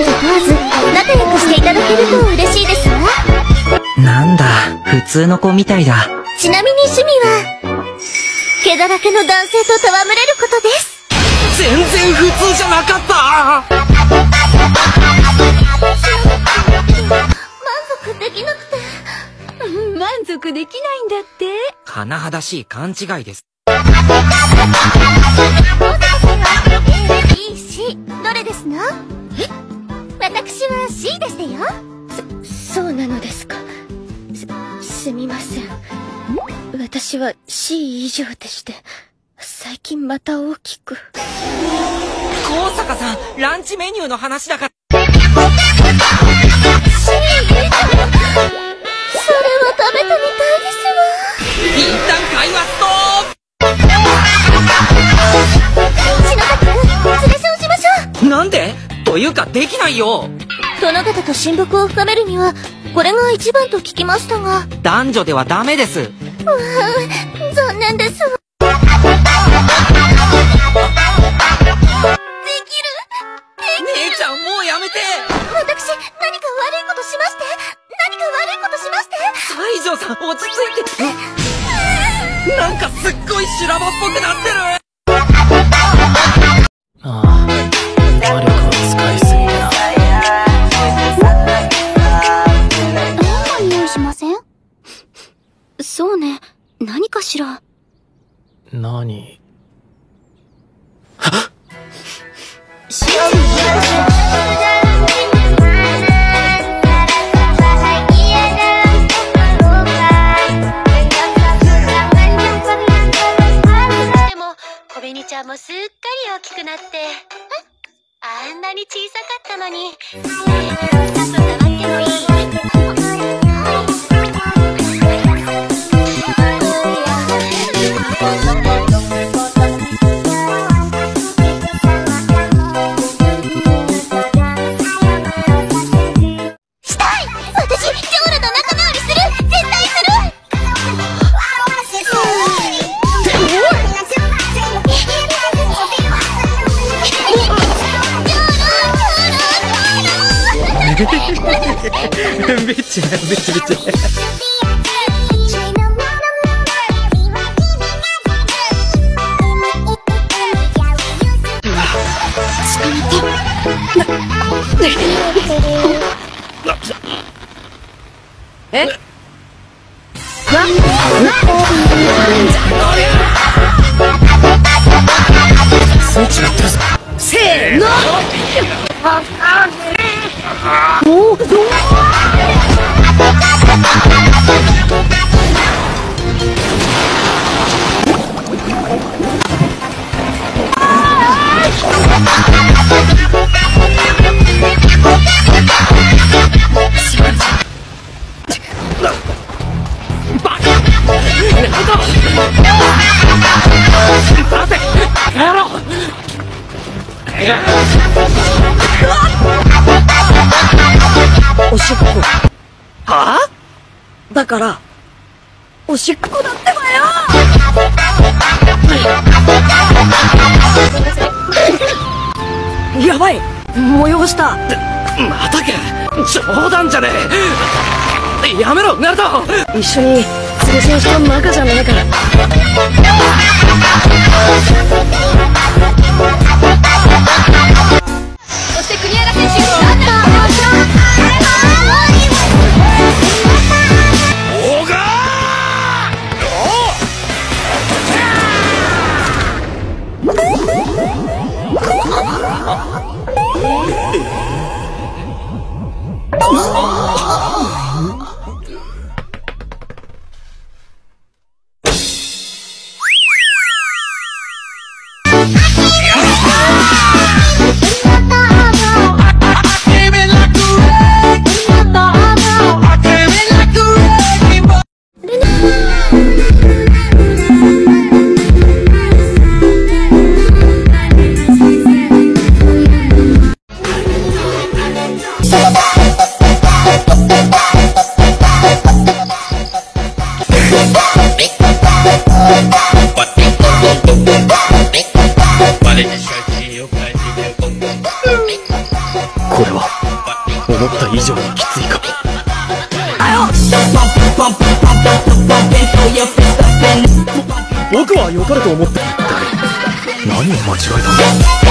問わず仲良くしていただけると嬉しいですわ。 なんだ、普通の子みたいだ。 ちなみに趣味は毛だらけの男性と戯れることです。 全然普通じゃなかった。 満足できなくて。 満足できないんだって。 甚だしい勘違いです。 B、C、どれですの？え？私は C でしたよ。 そうなのですか。すみません。私は C 以上でして、最近また大きく。 高坂さん、ランチメニューの話だから。 C 以上？それは食べてみたいですわ。 一旦会話スト篠崎くん、連れションしましょップ。なんで？というかできないよ。 殿方と親睦を深めるにはこれが一番と聞きましたが。 男女ではダメです。 残念ですわ。できる？ 姉ちゃん、もうやめて。 私、何か悪いことしまして？何か悪いことしまして？ 西条さん、落ち着いて。なんかすっごい修羅場っぽくなってる。ああ、魔力を使いすぎだ。 変な匂いしません？ そうね。何かしら。 何？ でも小紅ちゃんもすっかり大きくなって、あんなに小さかったのに。ちょっと触ってもいい？ めっちゃ。え？スイッチがったぞ。せーの。おしっこ。はあ？だからおしっこだってばよ。やばい、催した。またか。冗談じゃねえ。やめろ、ナルト。一緒に連れションした仲じゃねえから。 そして国枝選手、ランナー。 僕は良かれと思って。 何を間違えたんだ。